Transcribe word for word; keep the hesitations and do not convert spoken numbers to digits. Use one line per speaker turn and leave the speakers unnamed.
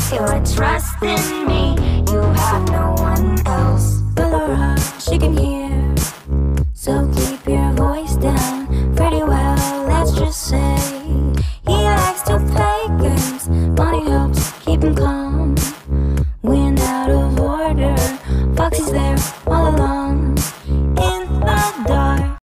your trust in me. You have no one else.
But Laura, she can hear, so keep your voice down. Pretty well, let's just say he likes to play games. Bonnie helps keep him calm when out of order. Foxy's there